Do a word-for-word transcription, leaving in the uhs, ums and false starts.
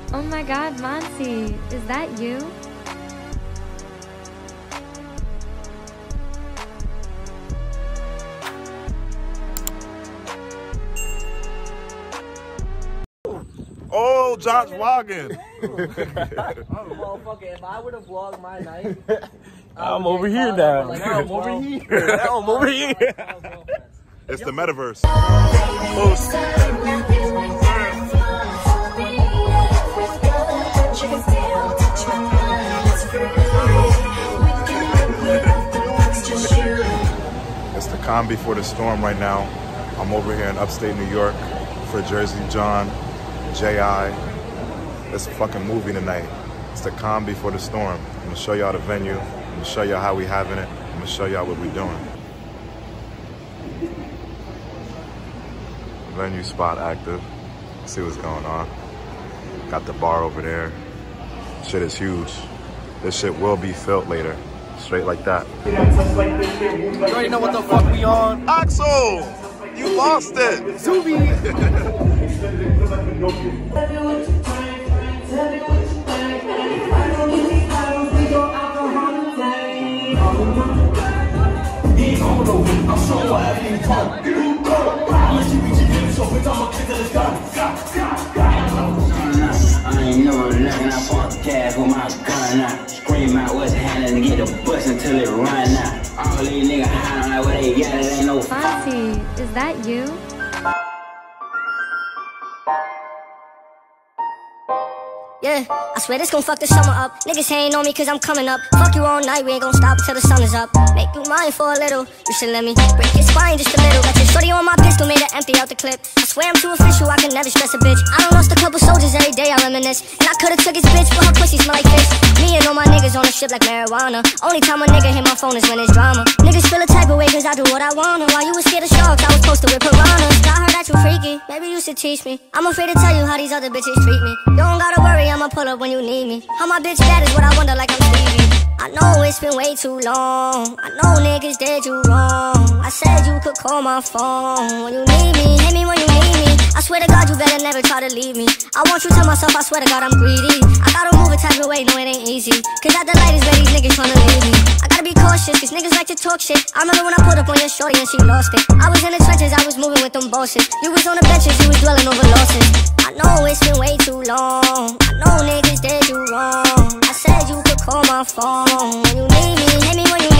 Oh my god, Monty, is that you? Oh, Josh vlogging. Well, fuck it. If I would have vlogged my night, I'm over here now. Like, now I'm over here. Now I'm over here. It's the metaverse. It's the calm before the storm right now. I'm over here in upstate New York for Jersey John, J I. It's a fucking movie tonight. It's the calm before the storm. I'm gonna show y'all the venue. I'm gonna show y'all how we having it. I'm gonna show y'all what we doing. Venue spot active. Let's see what's going on. Got the bar over there. Shit is huge. This shit will be filled later. Straight like that. You already know what the fuck we on. Axel! You lost it! Zuby! I ain't never looking, I fought the cash with my gun out. Scream out what's happening to get the bus until it run out. All these niggas hiding like where they got it, ain't no Monty, is that you? Yeah, I swear this gon' fuck the summer up. Niggas hating on me cause I'm coming up. Fuck you all night, we ain't gon' stop till the sun is up. Make you mine for a little, you should let me break your spine just a little. Got your shorty on my pistol, made her empty out the clip. I swear I'm too official, I can never stress a bitch. I done lost a couple soldiers every day, I reminisce. And I could've took his bitch, but her pussy smell like fish. Me and all my niggas on the ship like marijuana. Only time a nigga hit my phone is when it's drama. Niggas feel a type of way cause I do what I wanna. While you was scared of sharks, I was posted with piranhas. I heard that you freaky, maybe you should teach me. I'm afraid to tell you how these other bitches treat me. You don't gotta worry, I'ma pull up when you need me. How my bitch bad is what I wonder, like I'm Stevie. I know it's been way too long. I know niggas did you wrong. I said you could call my phone when you need me. Hit me when you need me. I swear to God you better never try to leave me. I want you to myself, I swear to God I'm greedy. I gotta move a type of way, no it ain't easy. Cause at the light is where these niggas tryna leave me. I gotta be cautious, cause niggas like to talk shit. I remember when I pulled up on your shorty and she lost it. I was in the trenches, I was moving with them bosses. You was on the benches, you was dwelling over losses. I know it's been way too long. I know niggas did you wrong. I said you could call my phone when you need me. Hit me when you